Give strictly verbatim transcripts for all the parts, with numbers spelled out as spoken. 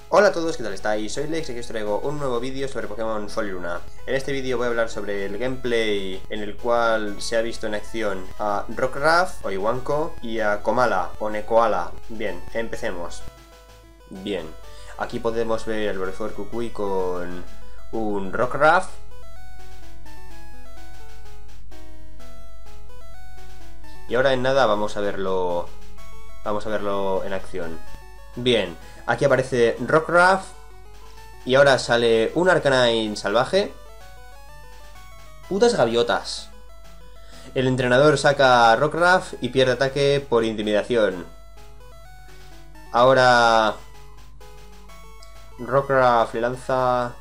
Hola a todos, ¿qué tal estáis? Soy Lex y aquí os traigo un nuevo vídeo sobre Pokémon Sol y Luna. En este vídeo voy a hablar sobre el gameplay en el cual se ha visto en acción a Rockruff o Iwanko y a Komala o Nekoala. Bien, empecemos. Bien, aquí podemos ver el profesor Kukui con un Rockruff. Y ahora en nada vamos a verlo. Vamos a verlo en acción. Bien, aquí aparece Rockruff. Y ahora sale un Arcanine salvaje. Putas gaviotas. El entrenador saca a Rockruff y pierde ataque por intimidación. Ahora Rockruff le lanza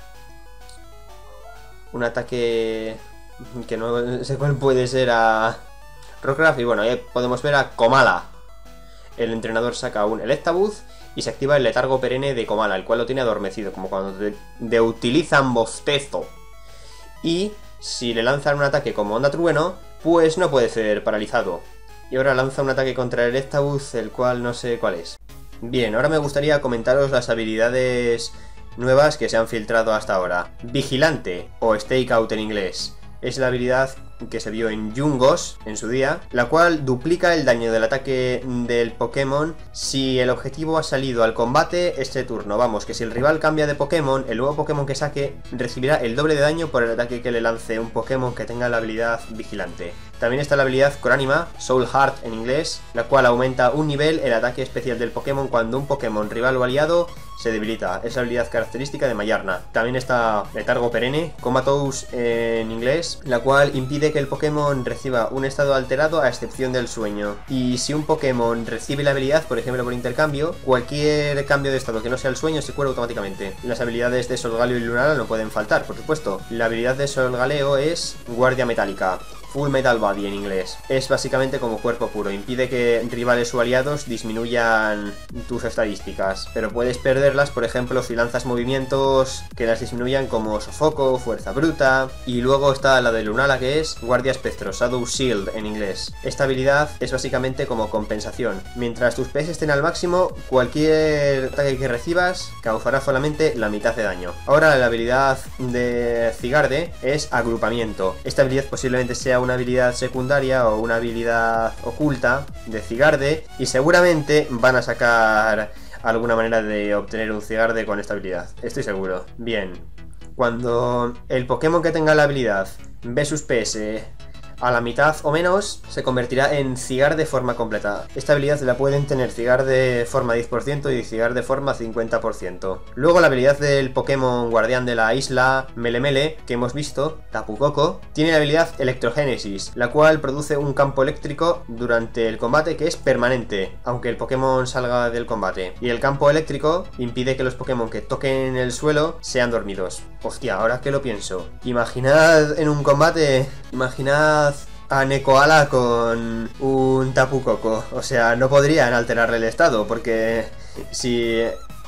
un ataque que no sé cuál puede ser a Rockruff. Y bueno, ahí podemos ver a Komala. El entrenador saca un Electabuzz y se activa el letargo perenne de Komala, el cual lo tiene adormecido, como cuando te, te utilizan bostezo. Y si le lanzan un ataque como Onda Trueno, pues no puede ser paralizado. Y ahora lanza un ataque contra el Electabuzz, el cual no sé cuál es. Bien, ahora me gustaría comentaros las habilidades nuevas que se han filtrado hasta ahora. Vigilante, o Stakeout en inglés, es la habilidad que se vio en Yungos en su día, la cual duplica el daño del ataque del Pokémon si el objetivo ha salido al combate este turno. Vamos, que si el rival cambia de Pokémon, el nuevo Pokémon que saque recibirá el doble de daño por el ataque que le lance un Pokémon que tenga la habilidad Vigilante. También está la habilidad Coránima, Soul Heart en inglés, la cual aumenta un nivel el ataque especial del Pokémon cuando un Pokémon rival o aliado se debilita. Es la habilidad característica de Mayarna. También está Letargo Perenne, Comatose en inglés, la cual impide que el Pokémon reciba un estado alterado a excepción del sueño. Y si un Pokémon recibe la habilidad, por ejemplo por intercambio, cualquier cambio de estado que no sea el sueño se cura automáticamente. Las habilidades de Solgaleo y Lunala no pueden faltar, por supuesto. La habilidad de Solgaleo es Guardia Metálica, Full Metal Body en inglés. Es básicamente como cuerpo puro, impide que rivales o aliados disminuyan tus estadísticas, pero puedes perderlas, por ejemplo, si lanzas movimientos que las disminuyan como Sofoco, Fuerza Bruta. Y luego está la de Lunala, que es Guardia Espectro, Shadow Shield en inglés. Esta habilidad es básicamente como compensación. Mientras tus P S estén al máximo, cualquier ataque que recibas causará solamente la mitad de daño. Ahora la habilidad de Zygarde es Agrupamiento. Esta habilidad posiblemente sea una habilidad secundaria o una habilidad oculta de Zygarde, y seguramente van a sacar alguna manera de obtener un Zygarde con esta habilidad, estoy seguro. Bien, cuando el Pokémon que tenga la habilidad ve sus P S a la mitad o menos, se convertirá en Zygarde de forma completa. Esta habilidad la pueden tener Zygarde de forma diez por ciento y Zygarde de forma cincuenta por ciento. Luego la habilidad del Pokémon guardián de la isla Melemele, que hemos visto, Tapu Koko, tiene la habilidad Electrogénesis, la cual produce un campo eléctrico durante el combate que es permanente, aunque el Pokémon salga del combate. Y el campo eléctrico impide que los Pokémon que toquen el suelo sean dormidos. Hostia, ahora que lo pienso, imaginad en un combate, imaginad a Nekoala con un Tapu Koko. O sea, no podrían alterarle el estado, porque si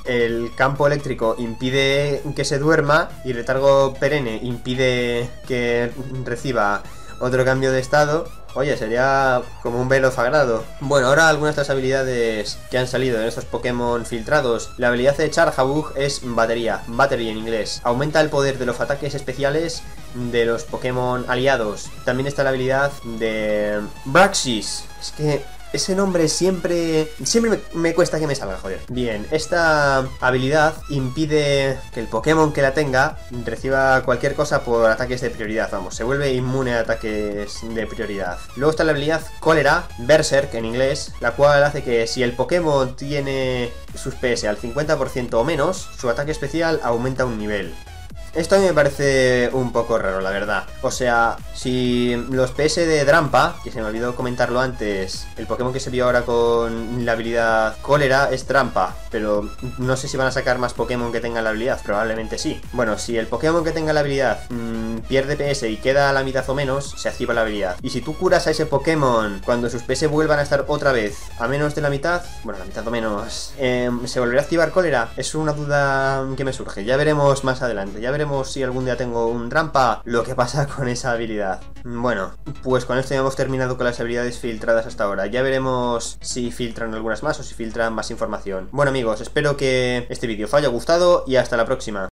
el campo eléctrico impide que se duerma y el letargo perenne impide que reciba otro cambio de estado, oye, sería como un velo sagrado. Bueno, ahora algunas de las habilidades que han salido en estos Pokémon filtrados. La habilidad de Charjabug es batería, battery en inglés. Aumenta el poder de los ataques especiales de los Pokémon aliados. También está la habilidad de Braxis. Es que ese nombre siempre... Siempre me, me cuesta que me salga, joder. Bien, esta habilidad impide que el Pokémon que la tenga reciba cualquier cosa por ataques de prioridad, vamos, se vuelve inmune a ataques de prioridad. Luego está la habilidad Cólera, Berserk en inglés, la cual hace que si el Pokémon tiene sus P S al cincuenta por ciento o menos, su ataque especial aumenta un nivel. Esto a mí me parece un poco raro, la verdad. O sea, si los P S de Drampa, que se me olvidó comentarlo antes, el Pokémon que se vio ahora con la habilidad Cólera es Trampa, pero no sé si van a sacar más Pokémon que tengan la habilidad, probablemente sí. Bueno, si el Pokémon que tenga la habilidad mmm, pierde P S y queda a la mitad o menos, se activa la habilidad. Y si tú curas a ese Pokémon cuando sus P S vuelvan a estar otra vez a menos de la mitad, bueno, la mitad o menos, eh, ¿se volverá a activar Cólera? Es una duda que me surge, ya veremos más adelante, ya veremos veremos si algún día tengo un rampa, lo que pasa con esa habilidad. Bueno, pues con esto ya hemos terminado con las habilidades filtradas hasta ahora. Ya veremos si filtran algunas más o si filtran más información. Bueno amigos, espero que este vídeo os haya gustado y hasta la próxima.